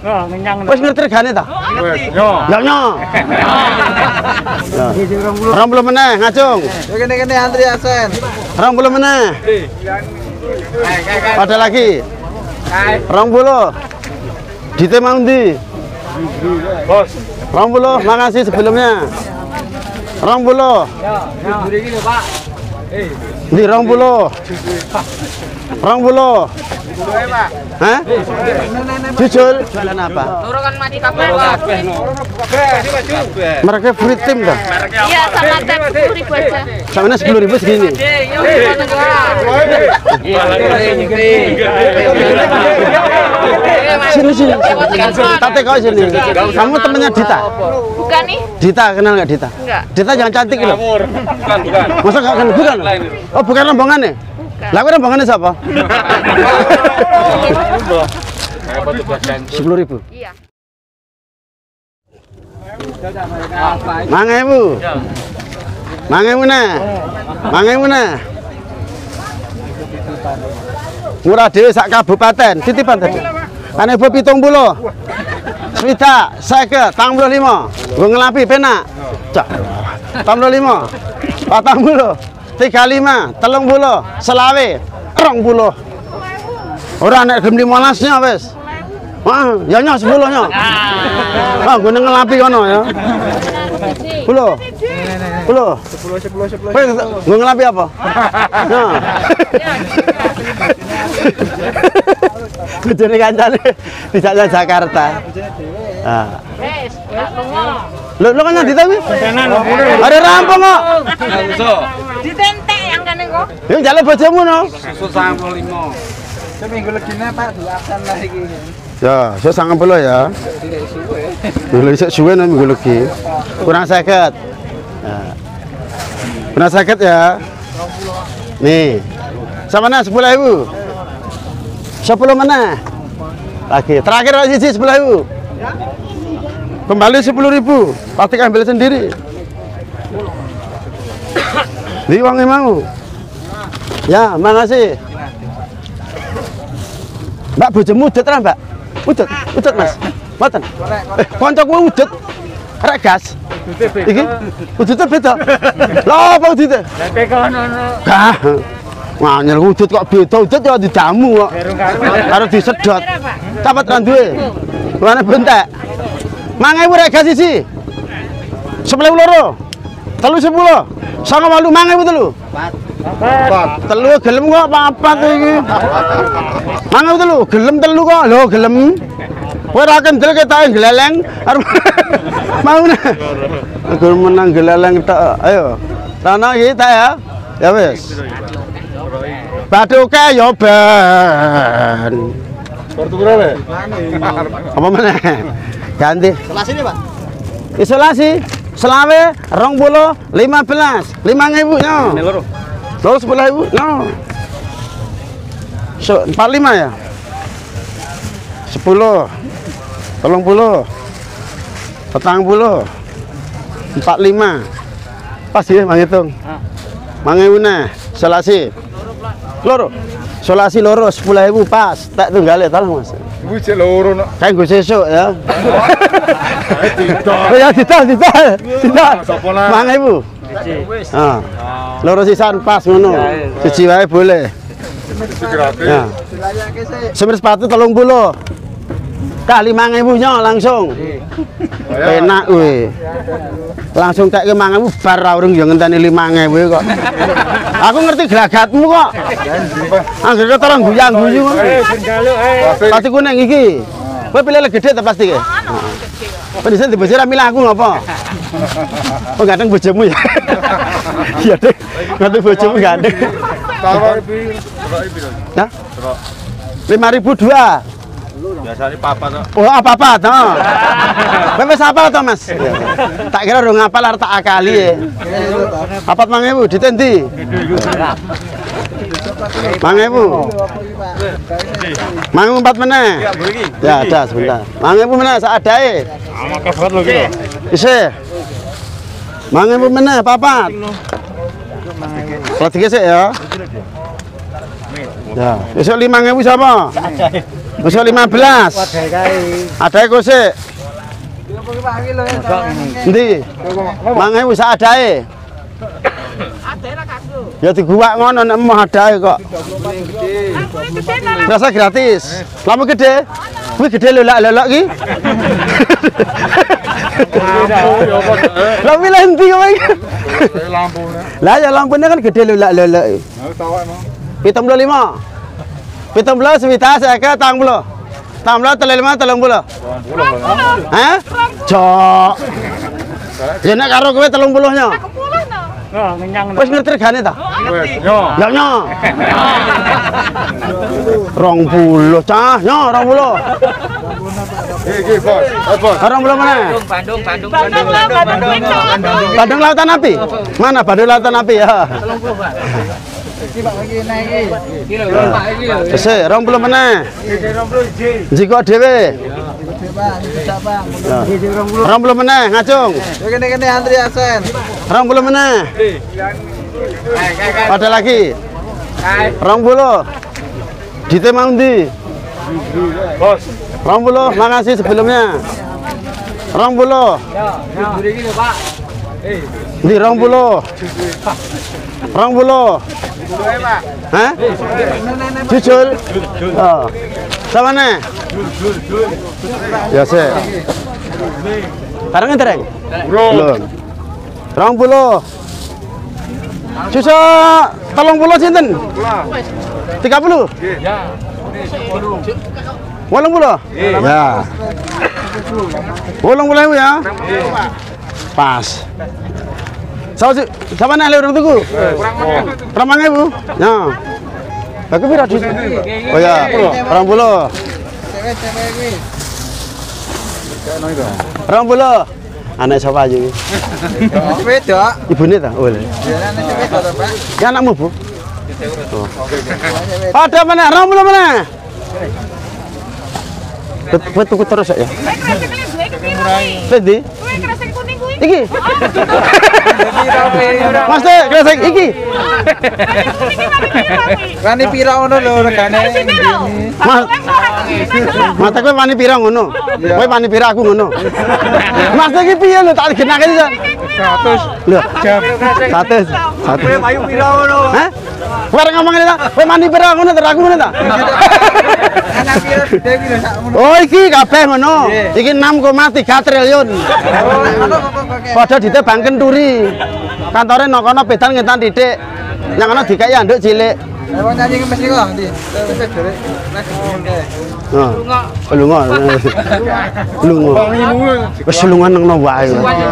Wis ngerti regane ta? Yo. Ya nyo. 20 meneh ngacung. Yo kene antri asen. 20 meneh. Ada lagi. 20. Dite mau ndi? Bos. 20, makasih sebelumnya. 20. Di 20. 20. Hah? Jujur jualan apa? Nurukan mati kabeh. Mereka free tim dah. Iya, sama tab 10.000 aja. Sama 10.000 segini. Sini sini. Tate kau sini. Kamu temennya Dita? Bukan nih? Dita kenal nggak Dita? Enggak. Dita jangan cantik loh. Bukan. Masa nggak kenal? Bukan. Oh bukan rombongannya? Lah aku rombongannya siapa? 10.000. Iya. Mangewu. Mangewu nah. Mangewu nah. Murah dhewe sak kabupaten, titipan tadi. Ane bu 70. Swita, 50, 35. Nggo ngelapi penak. Cak. 35. 40. 35, 30, selawe, 20. Ora nek gem 15-nya wis. Wah, ya nyo 10-nya. Ah, gue ngelapi kono ya. 10. 10. 10. Gue ngelapi apa? Nah. Bojone kancane dijak Jakarta. Ah. Wes, gak lunga. Lo kan nanti tapi? Ada rampung kok. Ditentek yang kene kok. Yang jalan bojomu no. Susu 95. Seminggu legine Pak duakan lah iki. Ya, saya sangat pula ya. Dulu isek suwe nang minggu lagi. Kurang 50. Ya. Kurang 50 ya. Nih. Sama mana 10.000? 10 mana? Lagi. Terakhir lagi sih 10.000. Kembali 10.000. Pasti ambil sendiri. Di uangnya mau. Ya, makasih. Mbak bojomu udet ra, Mbak? Udet, Mas. Mboten. Koncoku udet. Rek gas. Iki udete beda. Lah apa udete? Nek kono. Gah. Nganyel udet kok beda, udet ya dijamu kok. Karo disedot. Cepet ra duwe. Luane bentek. 5.000 rek gas siji. 10.000 loro. 310. 9.8 5.000 telu. Telu gelem kok papat iki. Mana telu? Gelem telu kok. Lho gelem. Kowe ra kendel ketoke gleleng. Mau nah. Aku menang gleleng tok. Ayo. Tanah iki ta ya. Ya wis. Bathuke ya ben. Kartu berapa? Apa meneh? Ganti. Isolasi nih, Pak. Isolasi. Selawe 20 15 5.000 nyo. Loro. Loro 10.000 nyo. So 45 ya. 10 30 40 45 pas ya manghitung. Mangewu nah, solasi. Loro. Solasi loro 10.000 pas. Tak tunggale tolong Mas. Ibu cek loro nak. Kayak gue sesuk ya. Tidak. Oh ya tidak. Sopo lah. 5.000. Ah. Loro sisan pas ngono. Siji wae boleh. Gratis. Ya. Dilayake sik. Semir sepatu 30. Kali 5.000 nyo langsung. Enak kuwi. Langsung tak ke 5.000 bar urung ya ngenteni 5.000 kok. Aku ngerti gelagatmu kok. Angger ketara guyang-guyu. Pasti kuning iki. Kowe pilih le gede ta pasti ke? Heeh. Pendisen di bojo ra milih aku ngopo? Oh gandeng bojomu ya. Iya deh. Gandeng bojomu gandeng. Tawar ibu. Nah. 5.002. Biasanya papa tuh. Oh apa-apa toh. Kowe wis apal to, Mas? Tak kira urung apal arep tak akali ya. Apat 5.000 ditendi. 5.000. Mangu 4 meneh. Ya, ada sebentar. 5.000 meneh sak adae. Sama kabar lo gitu. Isih. 5.000 meneh papat. Kalau 3 sik ya. Ya, besok 5.000 sapa? Wis 15. Ada iku sik. Endi? Mangae wis adae. Ya diguwak ngono nek mau adae kok. Rasa gratis. Lampu gede. Kuwi gede lelak-lelak ki. Lampu lenti kok iki. Lampunya. Lah ya lampunya kan gede lelak-lelak. Tahu emang. 75. 17 swita seket 30. 30 35 30. Hah? Jok. Ya nek karo kowe 30-nya. Wis ngerti regane ta? Wes, yo. Ya nyo. 20 cah, nyo 20. Iki, Bos. Bos. 20 mana? Bandung. Bandung Lautan Api. Mana Bandung Lautan Api ya? Wis 20 mana? Jiko dhewe. 20 mana ngacung. Kene antri Asen. 20 mana? Ada lagi. 20. Dite mau ndi? Bos. 20, makasih sebelumnya. 20. Di 20. 20. Hah? Jujur. Oh. Sama nih. Ya sih. Sekarang ngereng? Belum. 20. Susah 30 sinten? 30? Ya. 80? Ya. 80.000 ya. Pas. Sama nih orang tuku. Kurang Bu. Ya. Aku pira di. Oh ya, 20. 20. Anak siapa aja ini? Beda. Ibune ta? Oh. Ya anak beda to, Pak. Ya anakmu, Bu. Ada mana? 20 mana? Betul terus ya. Sendi? Iki. Mas teh, kresek iki. Wani pira ngono lho regane. Mata kowe wani pira ngono? Kowe wani pira aku ngono. Mas teh iki piye lho tak genake iki. 100. Lho, jam 100. Kowe payu pira ngono? Hah? Kowe ngomong ngene ta? Kowe wani pira ngono ter aku ngono ta? Anak pira gede iki lho sak ngono. Oh iki kabeh ngono. Iki 6,3 triliun. Padha ditebangken turi. Kantore nang kono pedan ngetan titik. Yang kono dikai anduk cilik. Wong nyanyi ke mesti kok ndi? Wis dhewe. Lunga. Lunga. Wis lunga nang no wae.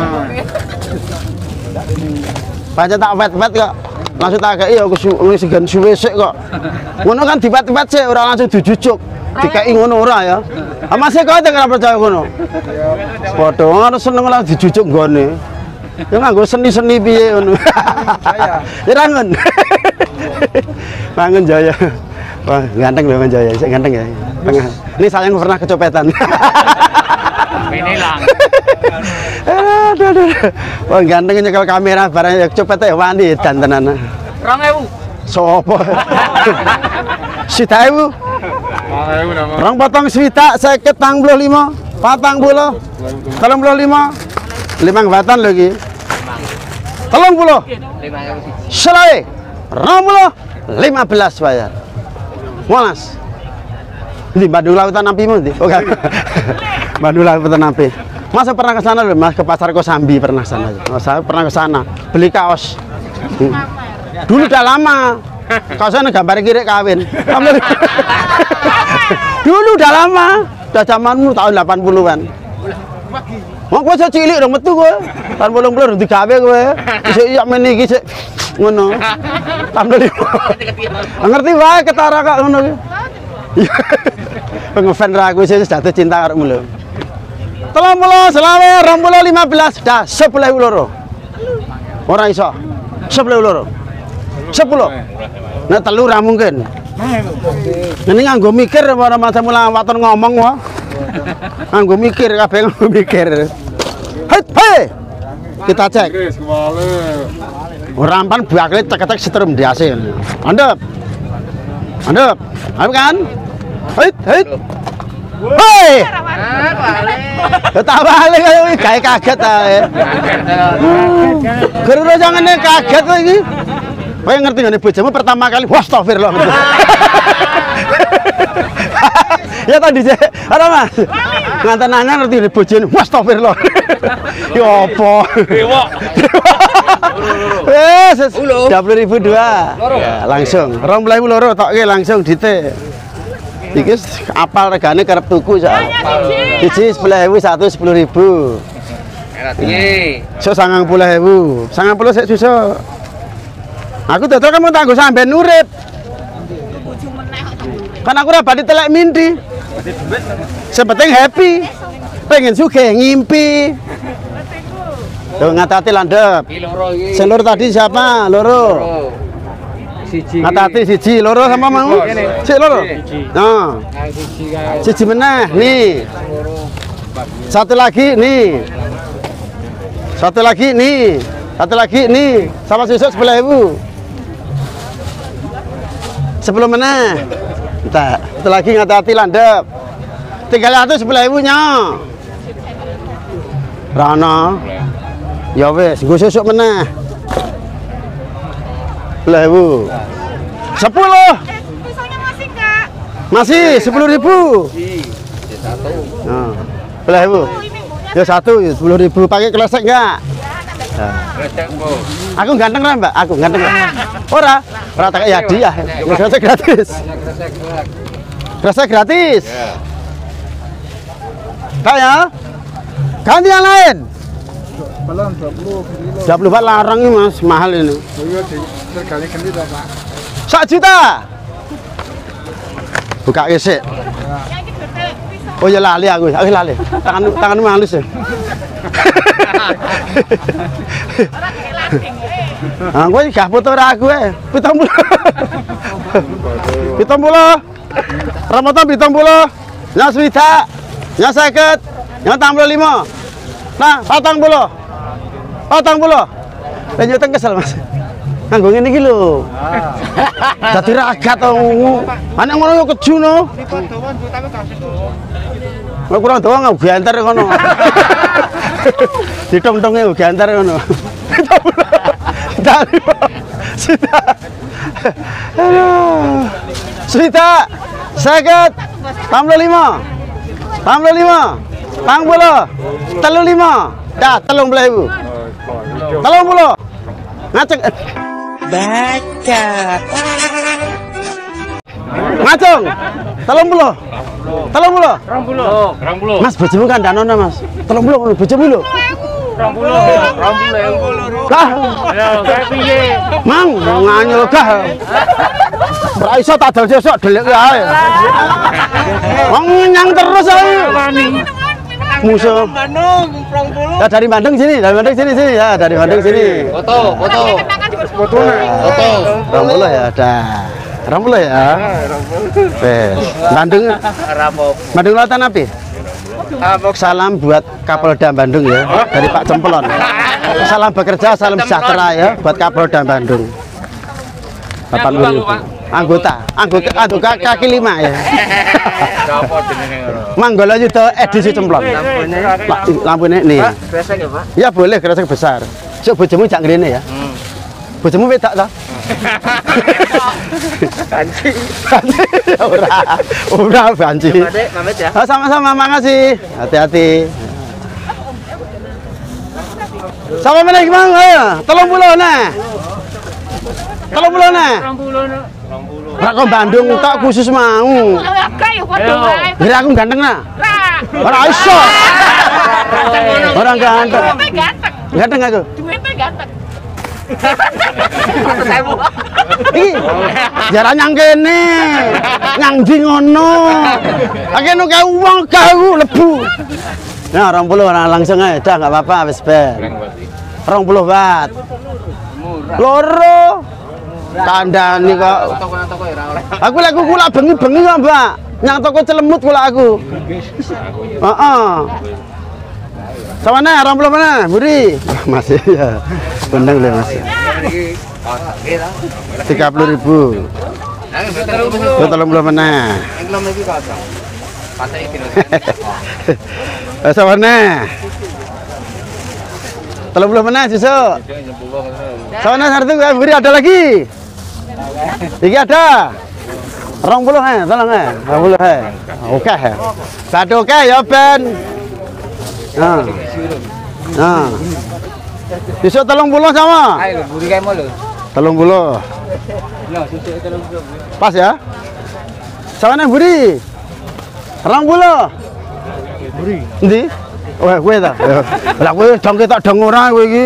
Pancen tak wet-wet kok. Langsung tak kei ya wis segan suwe sik kok. Ngono kan diwet-wet sik ora langsung dijujuk. Dikai ngono ora ya. Mas kok ora percaya ngono. Padha ngono seneng lah dijujuk nggone. Ya nganggo seni-seni piye ngono. Ya rangun. Bangun Jaya. Wah, ganteng loh Jaya. Saya ganteng ya. Tengah. Ini saya yang pernah kecopetan. Ini lang. Aduh. Wah, ganteng nyekel kamera barang kecopet ya wani dantenan. 2000. Sopo? Sitaewu. Rong potong swita 50 45, 40, 35. 5 batan lagi. 30. Selai. 20. 15 bayar. Molas. Di Bandung Lautan Api mau di? Oke. Bandung Lautan Api. Mas pernah ke sana loh, Mas ke pasar Kosambi pernah ke sana. Saya pernah ke sana beli kaos. Dulu udah lama. Kaosnya gambar kiri kawin. Dulu udah lama. Udah zamanmu tahun 80-an. Mau kowe cilik dong metu kowe. Tahun 80 digawe kowe. Isih iya men iki sik ngono. Tambah 5. Ngerti wae ketara kok ngono ki. Pengefan ra aku wis jatuh cinta karepmu lho. 30 selawe 20 15 dah 10.000 loro. Ora iso. 10.000 loro. 10. Nek telu ra mungkin. Ini nganggo mikir ora matamu waton ngomong wae. Nganggo mikir kabeh nganggo mikir. Hei. Kita cek. Ora ampan bakle tek-tek setrum diase. Andep. Apa kan? Hei. Hei. Tak balik kayak kaget ae. Gara-gara jangane kaget iki. Kowe ngerti ngene bojomu pertama kali astagfirullah. Ya tadi sih, ada Mas. Nganten nanya ngerti ngene bojone astagfirullah. Ya apa? Dewa. Wes 20.000 dua. Langsung 20.000 loro tokke langsung dite. Iki apal regane karep tuku sak. Siji 10.000, satu 10.000. Erat iki. Sok 90.000. 90 sik susah. Aku dodol kamu tanggo sampean urip. Kan aku ora badi telek mimpi. Sepenting happy. Pengen sugih ngimpi. Tuh ngati-hati landep. Sing loro tadi siapa? Loro. Ngati-hati siji, loro sama mau? Sik loro. Nah. Siji meneh nih. Satu lagi nih. Satu lagi nih. Satu lagi nih. Sama susuk 10.000. 10 meneh. Entar, satu lagi ngati-hati landep. 310.000 nya. Rana. Ya wis, nggo susuk meneh. 10.000. 10. Pisaunya masih enggak? Masih 10.000. Nah, 10.000. Ya satu 10.000 pakai klesek enggak? Aku ganteng lah Mbak, aku ganteng lah. Ora tak ya hadiah, kresek gratis. Kresek gratis. Kak ya? Ganti yang lain. Belum 20 20 larang ini Mas, mahal ini. Sekali ganti Pak. 1 juta. Buka gesek. Oh ya lali aku lali. Tanganmu halus ya. Ah, gue gak foto aku 70. 70. Ramadan 70. Nya swida. Nya 50. Nya 65. Nah, 40. 40. Lanjut kesel Mas. Nganggo ngene iki lho. Dadi ragat to. Anak ngono yo keju no. Nek kurang dawa nggo ganter kono. Ditong-tonge nggo ganter kono. Dari Sita. Sita. 50. 65. 65. 40. 35. Dah 30.000. 30. Ngaceng. Baca. Ngaceng. 30. 30. Mas bojomu kandhanono Mas. 30 bojomu lho. 20. Kah? Ya, kayak piye? Mang, nganyel kah? Ora iso tak dol sesuk delik ae. Wong nyang terus ae. Musuh. Ya dari Bandung sini, sini ya, dari Bandung sini. Foto. Foto. Rambulah ya, dah. Rambulah ya. Wes, Bandung. Bandung Lautan api. Salam buat Kapolda Bandung ya, dari Pak Cemplon. Salam bekerja, salam sejahtera ya buat Kapolda Bandung. 80.000. Anggota kaki 5 ya. Manggala Yuda edisi Cemplon. Lampunya nih. Kresek ya Pak? Ya boleh kresek besar. Sok bojomu jak ngrene ya. Bojomu wedak ta? Banci. Ora banci. Mamet ya. Sama-sama, makasih. Hati-hati. Sama meneh Bang, ayo. 30 nah. 30 nah. 30. Rak Bandung tak khusus mau. Kira aku ganteng nah. Ora iso. Orang ganteng. Ganteng aku. Ganteng. Iki jaran nyang kene. Nyang ndi ngono. Akene kae wong gawe lebu. Nah, 20 orang langsung aja, dah enggak apa-apa wis ber. 20 watt. Loro. Kandhani kok. Aku lek kula bengi-bengi kok, Mbak. Nyang toko celemut kula aku. Heeh. Samane 20 mana, Budi? Masih ya. Bener lho, Mas. 30.000. 30 mana? Sama mana? 30 menit susu. Sana satu beri ada lagi. Iki ada. 20 tolong 20 Oke Satu oke ya Ben. Nah. Nah. Susu 30 sama. Ayo buri kae mau lho. 30. Nah, susu 30. Pas ya. Sana beri. 20. Beri. Endi? Wah, kowe ta. Lah kowe dong ketok dong ora kowe iki.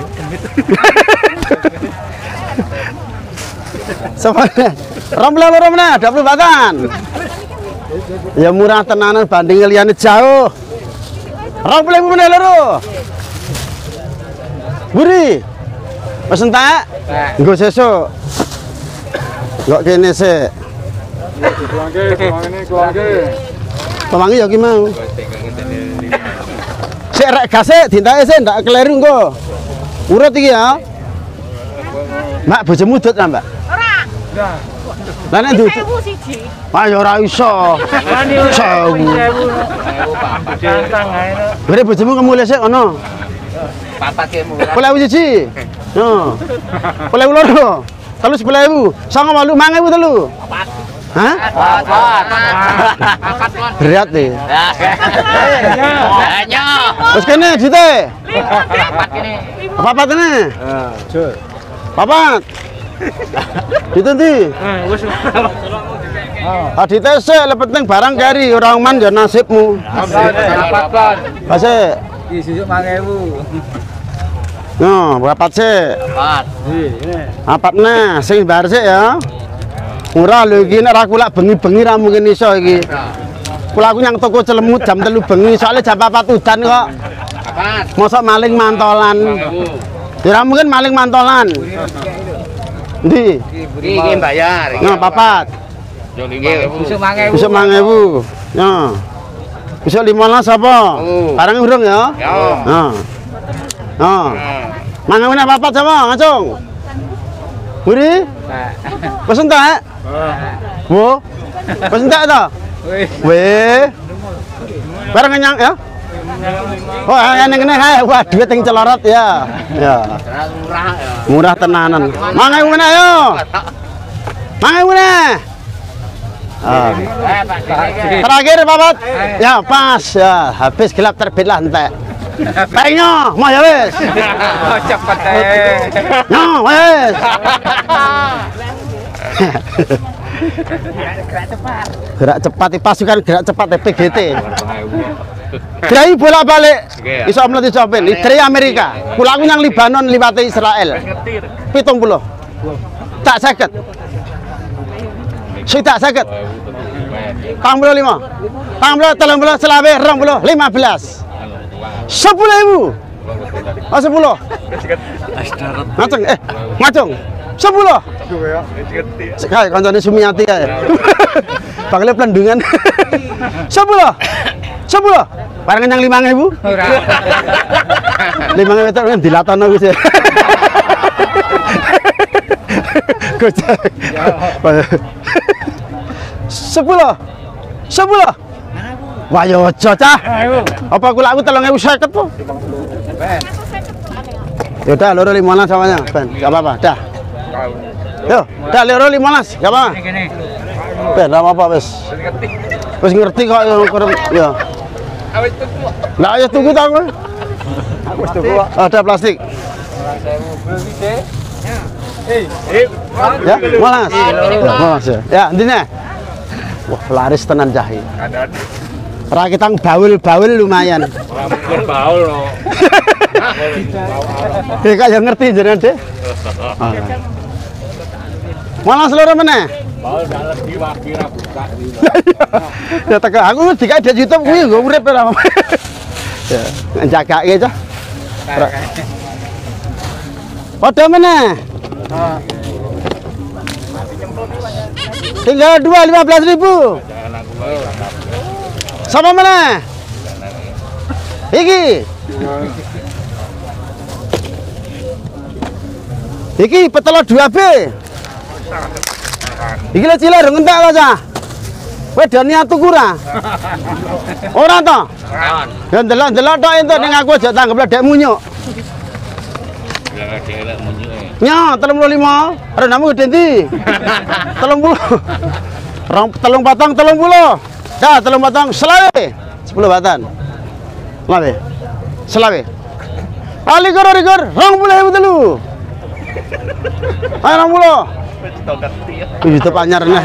Samane. Rombla loro meneh, 20 batan. Ya murah tenanan banding liyane jauh. 20 meneh loro. Buri. Wes entek? Nggo sesuk. Kok kene sik. Keluangke. Pemangi ya ki mau. Sik rek gase dintake sik ndak kleru engko. Urut iki ya. Mbak bojomu dut ta, Mbak? Ora. Lah nek dut. 1000 siji. Ah ya ora iso. 1000. Bere bojomu kemule sik ono. Papat ke murah. 10.000 siji. Yo. 10.000 loro. 10.000. 9.000 telu. Hah? Berat deh. Terus kene dite. Papat kene. Papat. Dite ndi? Dite sik le penting barang kari ora man ya nasibmu. Papat. Base. Iki sesuk 5.000. Yo, papat sik. Papat. Papat nah, sing bar sik ya. Ora lho iki nek ra kulak bengi-bengi ra mungkin iso iki. Kula aku nyang toko Celemut jam 3 bengi, soalnya jam 4 udan kok. Mosok maling mantolan. Ya ra mungkin maling mantolan. Ndi? Iki bayar. Nah, papat. Sesuk 5.000. Besok 5.000. Nah. Besok 15 apa? Barang urung ya? Ya. Nah. Nah. Mangan papat sama, ngacung. Buri? Pesen tak? Bu? Pesen tak ta? Weh. Barang kenyang ya? Oh, yang ngene hae. Wah, duit yang celorot ya. Ya. Murah ya. Murah tenanan. Mangan ngene ayo. Mangan ngene. Ah. Terakhir papat. Ya, pas ya. Habis gelap terbit lah entek. Penyo, mau ya wes. Cepet ae. No, wes. Gerak cepat pasukan gerak cepat PGT. Drai bolak-balik. Iso omlet iso ben. Drai Amerika. Kula aku nang Libanon liwate Israel. 70. Tak saged. Sing tak saged. 45. 30, 30, selawe, 20, 15. 10.000. Oh 10. Ngacung ngacung. 10. Sekali kancane Sumiati kae. Bakale plendungan. 10. 10. Barang nyang 5.000. Ora. 5.000 itu dilatono wis. Gocek. 10. 10. Wah yo aja cah. Apa kula aku 3.050 po? Ben. Ya udah loro 15 samanya, Ben. Enggak apa-apa, dah. Yo, dah loro 15, enggak apa-apa. Kene. Ben, enggak apa-apa wis. Wis ngerti kok ya. Awet tuku. Lah ya tunggu ta kowe. Aku wis tuku. Ada plastik. Ya, malas. Malas ya. Ya, ndine. Wah, laris tenan jahe. Ora kitang baul-baul lumayan. Ora mungkin baul no. Kayak ngerti jenengan, Dek. Malas loro meneh. Baul dalam diwakira buka. Ya teka aku dikae di YouTube kuwi nggo urip ora. Ya, njagake cah. Padha meneh. Tinggal 15.000. Sama mana? Iki. Iki petelo 2B. Iki lho cilik entek lho cah. Kowe do niat tuku ora? Ora to? Ya ndelok-ndelok tok ento ning aku aja tanggep ledek munyuk. Nya 35. Rendamu gede ndi? 30. Telung batang 30. Dah, telung batang selawe. 10 batan. Selawe. Selawe. Alikur 20.000 telu. Ayo 60. YouTube anyarnya.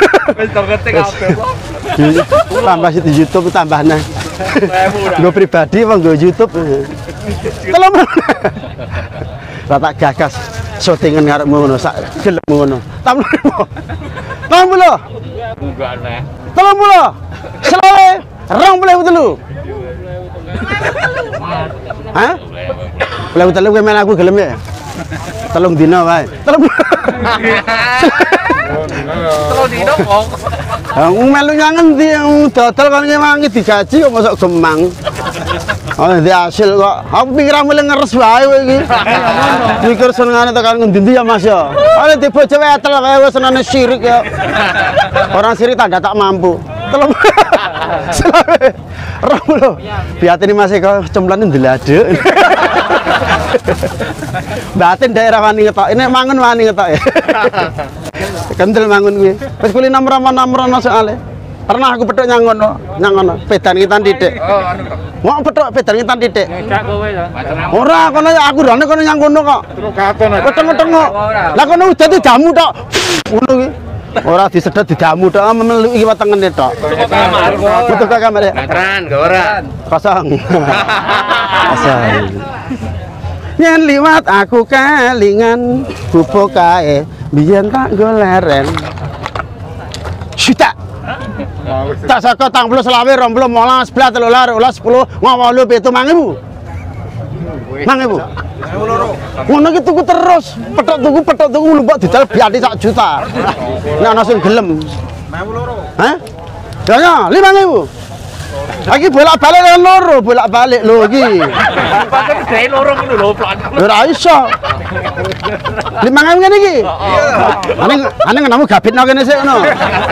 Tambah di YouTube tambahnya. Gue pribadi bang gue YouTube. Tolong. Rata gagas syutingan ngarepmu ngono sak gelem ngono. 30. Enggak aneh. 30. Selawe 20.000 telu. Hah? 20.000 telu kowe melu aku gelem ya. Telung dina wae. Telung dino kok. melu nyang endi dodol kon ngewangi digaji kok mosok gemang. Oh, di hasil kok. Aku pikiran mulai ngeres wae kowe iki. Mikir senengane tekan ngendi ya Mas ya. Ole di bojo wetel wae wis senane sirik ya. Orang sirik tanda tak mampu. Telung. Romulo. Biatine Mas Eko cemplane ndeladuk. Batin daerah wani ngetok. Ini mangun wani ngetok ya. Kendel mangun kuwi. Wis kuli nomor-nomor soalé. Pernah aku petuk nyang ngono. Pedan ngitan titik. Oh, anu kok. Mau petuk pedan ngitan titik. Ngejak kowe ya. Ora kono ya aku rene kono nyang kono kok. Terus katon aja. Ketemu-temu. Lah kono udan jamu tok. Ngono kuwi. Ora disedot dijamu tok, memeluk iki wetengene tok. Betul ka kamar ya? Meteran, goran. Kosong. Kosong. Yen liwat aku kelingan bubuk kae biyen tak nggo leren. Syuta. Tak saka 30 selawe 20 19 11 13 10 8 7 5.000. Ngono ki tuku terus, petok tuku lumpuk didal biati sak juta. Nek ana sing gelem. 5.2. Hah? Ya 5.000. Lagi bolak-balik kan loro, bolak-balik lho iki. Pakai gawe loro ngono lho, Plak. Ora iso. 5.000 ngene iki. Ane ngenamu gabitno kene sik ngono.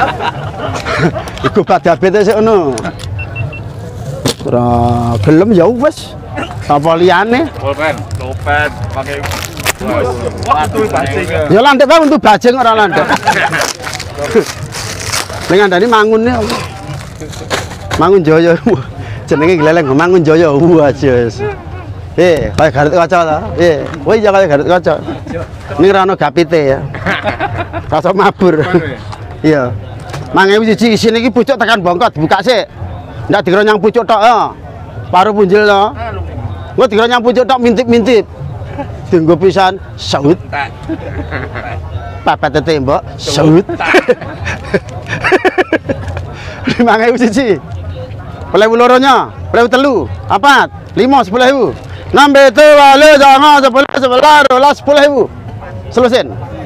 Iku bad gabit sik ngono. Ora gelem ya wis. Apa liyane? Pulpen, dompet, pakai Waktu bajing. Ya landek bae untuk bajing ora landek. Ning andane mangune. Mangun Jaya. Jenenge gleleng Mangun Jaya. Aja wis. Kaya Garut Kaca ta. Kowe ya kaya Garut Kaca. Ning ra ono gapite ya. Rasa mabur. Iya. 5.000 siji isine iki pucuk tekan bongkot buka sik. Ndak dikira nyang pucuk tok ya. Paru punjil to. Engko dikira nyang pucuk tok mintip-mintip. Dienggo pisan saut. Papat tembok saut. 5.000 siji. 10.000 loronya, 10.000 telu, 4, 5, 10.000. 6 beto wale jangan 10 10.000. Selesai.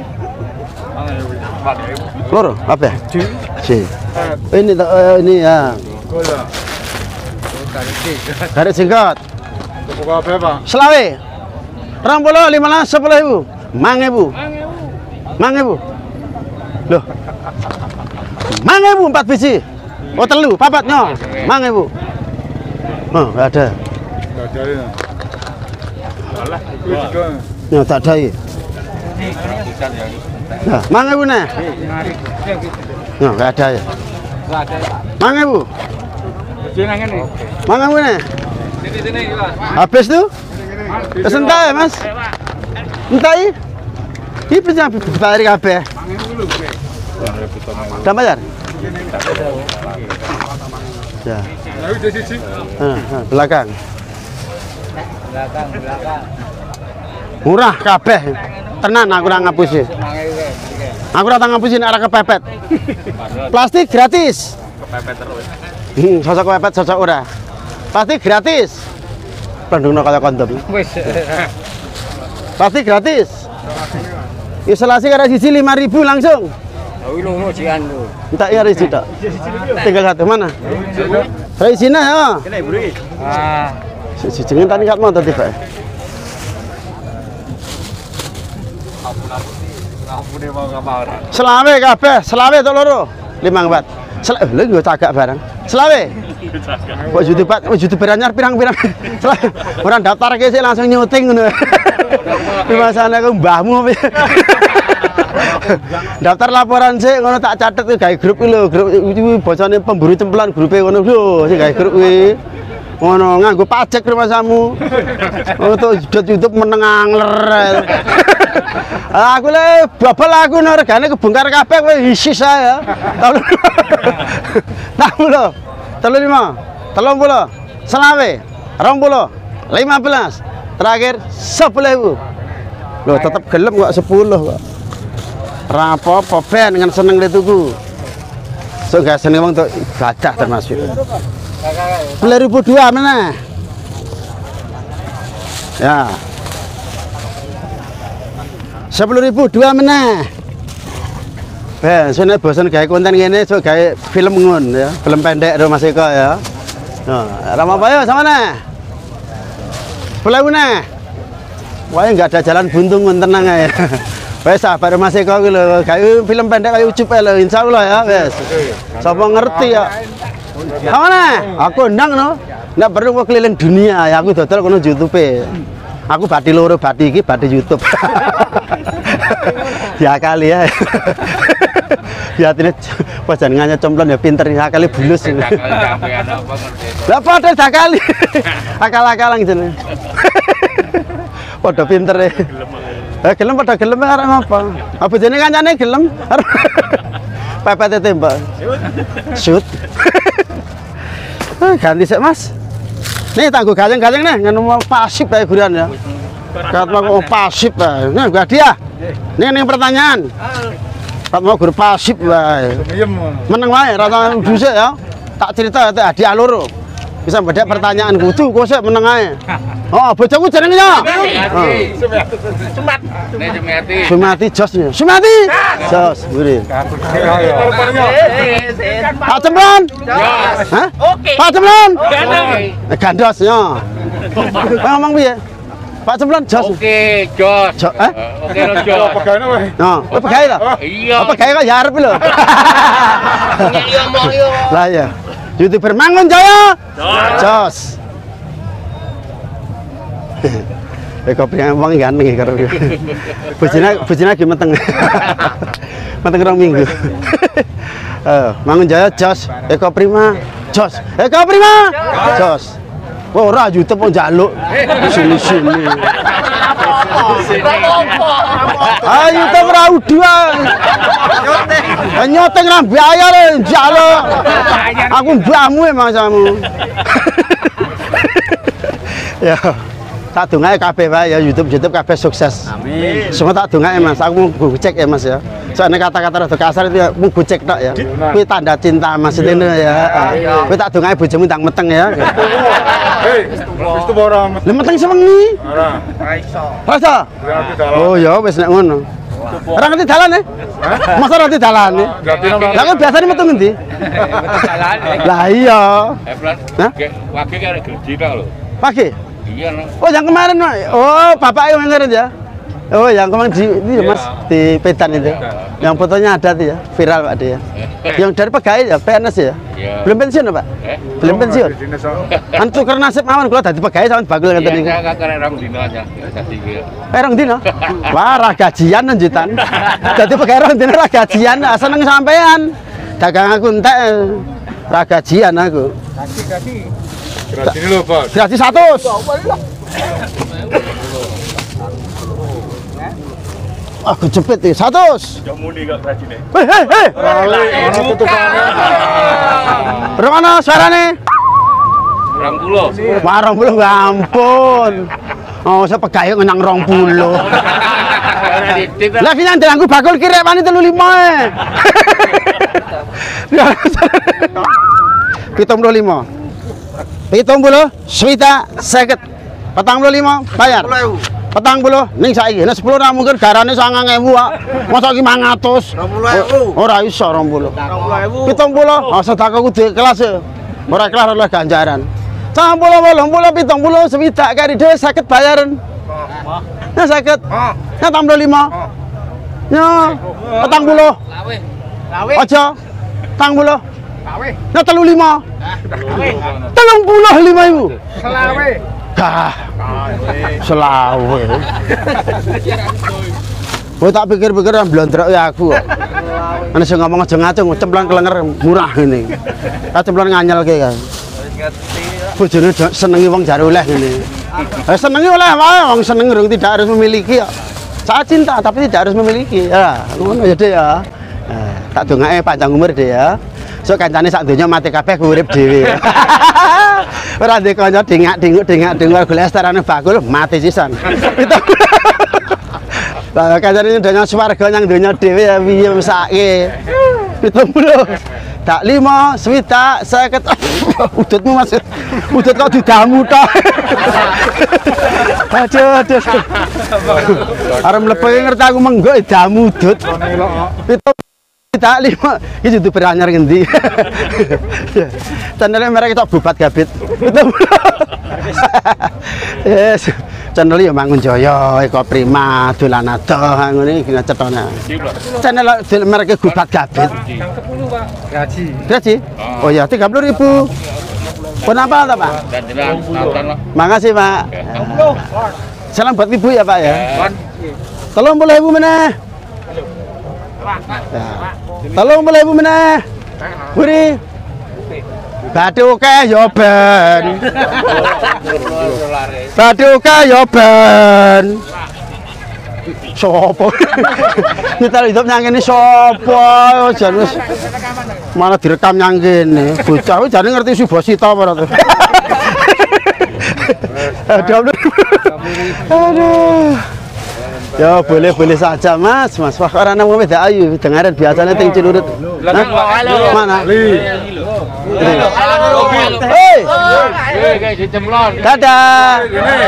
Loro apa? Si. Ini ya. Garis singkat. Tepuk apa, Pak? Selawe. 20, 15, 10.000. 5.000. 5.000. Loh. 5.000 4 biji. Oh telu, papatnya. 5.000. Oh, enggak ada. Enggak ada ya. Alah, itu juga. Ya, tak ada ya. Nah, 5.000 nih. Ya, enggak ada ya. 5.000. 5.000 nih. Sini, Pak. Habis tuh? Kesentai, Mas. Entai. Ini penjam bayar kabeh. Udah bayar? Ya. Ayo di sisi. Belakang. Murah kabeh. Tenan aku ora ngapusi. Aku ora ngapusi nek ora kepepet. Plastik gratis. kepepet terus. Sosok kepepet sosok ora. Plastik gratis. Pandungno kaya kondom. Wis. Plastik gratis. Isolasi karo siji 5.000 langsung. Oh, lu jian lu. Entak ya risi tok. Tinggal satu mana? Dari sini ya. Ah. Si jeneng tani kat mau tiba. Aku nih mau kabar. Selawe kabeh, selawe tok loro. 5 bat. Lha nggo cagak barang. Selawe. Kok YouTube anyar pirang-pirang. Ora daftar ke sik langsung nyuting ngono. Masane aku mbahmu apa. Daftar laporan sik ngono tak catet gawe grup iki lho, grup iki bocane pemburu cempelan grupe ngono lho, sing gawe grup kuwi. Ngono nganggo pajak rumasamu. Untuk YouTube meneng angler. Aku le babal aku regane kebongkar kabeh kowe isis saya. 35, 30, selawe, 20, 15, terakhir 10.000. Loh tetap gelem kok 10 kok. Ora apa-apa ben dengan seneng le tuku. So gak seneng wong untuk ibadah termasuk. 10.002 meneh. Ya. 10.002 meneh. Soalnya bosan gawe konten gini, so gawe film ngun ya, film pendek do Mas Eko ya. Ramah apa ya sama nih? 10.000 nih. Wah nggak ada jalan buntung ngun tenang ya. Wes sabar Mas Eko gitu, gawe film pendek kayak ucup lo, insya Allah ya wes. Siapa ngerti ya? Sama nih? Aku ndang no, nggak perlu mau keliling dunia ya, aku total kono YouTube. Aku bati loro, bati iki, bati YouTube. Ya kali ya. Ya tine pajanengane complon ya pinter ya kali bulus. Lah padha dakali. Akal-akalan jenenge. Padha pinter e. Gelem padha gelem arek apa? Apa jenenge kancane gelem? Pepete tembak. Shoot. Ganti sik Mas. Nih tangguh gajeng-gajeng nih, ngono pasif bae guran ya. Kat mau pasif bae. Nah, gua dia. Nih pertanyaan. Kat mau guru pasif bae. Meneng wae rata dhisik ya. Tak cerita hadiah loro. Bisa bedek pertanyaan kudu kok sik meneng ae. Oh, bojoku jenenge ya. Sumati Jos ya. Sumati. Jos, ngene. Pak Cemplon. Hah? Oke. Pak Cemplon. Gandos ya. Ngomong piye? Pak Cemplon Jos. Oke, Jos. Oke, Jos. Pegane wae. Nah, pegawe to? Iya. Pegawe kok ya arep lho. Lah ya. YouTuber Mangun Jaya. Jos. Kok pengen wong ganteng karo. Bojone lagi meteng. Meteng rong minggu. Mangun Jaya Jos, Eko Prima Jos. Eko Prima Jos. Ora YouTube kok njaluk. Sini-sini. Ah YouTube ora udah. Nyoteng ra bayar njaluk. Aku mbahmu masamu. Ya. Tak dongae kabeh wae ya YouTube kabeh sukses. Amin. Semua tak dongae Mas, aku mau cek ya Mas ya. Soalnya kata-kata rada kasar itu ya mau cek tok ya. Kuwi tanda cinta Mas itu ya. Kuwi tak dongae bojomu ndang meteng ya. Wis tuwa ora meteng. Lah meteng sewengi. Ora. Ora iso. Ora iso. Oh ya wis nek ngono. Ora ngerti dalane? Masa ora ngerti dalane? Lah kok biasane metu ngendi? Metu dalane. Lah iya. Hah? Wage kare gaji tok lho. Wage? Iya, oh yang kemarin, oh bapak yang kemarin ya, oh yang kemarin di Mas di Pedan itu, yang fotonya ada tuh ya, viral Pak dia, yang dari pegawai ya, PNS ya, belum pensiun Pak, belum pensiun, kan tukar nasib awan kalau dari pegawai sama bagul kan tadi, karena rong dino aja, rong dino, wah ragajian lanjutan, jadi pegawai rong dino ragajian, seneng sampean, dagang aku entek, ragajian aku. Gratis lho, Bos. Gratis 100. Ah, kejepit iki 100. Yo muni kok grajine. Hei. Ono tutupane. Berapa suarane? 20. Wah, 20 enggak ampun. Oh, saya pegawe nang 20. Lah ki nyandel aku bakul ki rek wani 35 e. 75. 70, swita, seket, 45, bayar. 40, ning saiki, nek 10 ora mungkin garane 9.000 kok. Mosok ki 500. 20.000. Ora iso 20. 20.000. 70, oh sedekah kudu kelas e. Ora kelas oleh ganjaran. 90, 80, 70, swita kari dhewe 50 bayaran. Ya 50. Ya 85. Ya 40. Lawe. Aja 40. Nah 35. 35.000. Selawe. Gah. Selawe. Oh tak pikir-pikir blondrok ya aku. Ana sing ngomong aja ngacung, cemplon kelenger murah ngene. Tak cemplon nganyelke kan. Bojone senengi wong jare oleh ngene. Senengi oleh wae, wong seneng urung tidak harus memiliki kok. Saat cinta tapi tidak harus memiliki. Ya, ngono ya, Dek ya. Tak dongake panjang umur, Dek ya. Sok kancane sak donya mati kabeh urip dhewe. Ora ndek kanca dengak-denguk golek starane bakul mati sisan. Lah kancane donya swarga nyang donya dhewe ya piye mesake. 70. Tak 5, swidak, 50. Udutmu Mas. Udut kok didamu tok. Aduh. Arep mlebu ngerti aku menggok damu udut. Tak 5, iki youtuber anyar ngendi. Channel mereka tok bubat gabit. Yes. Channel ya Mangun Jaya, Eko Prima, dolan adoh ngene iki cetone. Channel mereka bubat gabit. 10 Pak. Gaji. Gaji? Oh ya 30.000. Pun apa tak Pak? Dan nonton lah. Makasih Pak. Salam buat Ibu ya Pak ya. 30.000 meneh. Tolong boleh ibu meneh. Buri. Baduke yo ben. Baduke yo ben. Sopo? Kita hidup nang kene sopo? Jan wis malah direkam nang kene. Bocah jane ngerti Subasita apa ora to? Aduh. Ya boleh saja Mas. Wah karena mau beda ayu dengaran biasanya ting cilurut. Mana? Hei. Dadah.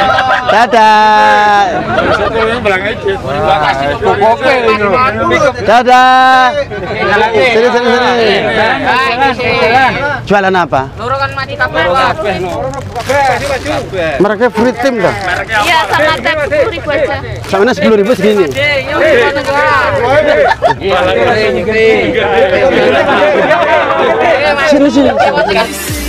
Dadah. Sini. Jualan apa? Lorongan mati kabeh. Mereka free tim dah. Iya, sama tab 10.000 aja. Sama 10.000 segini. Sini.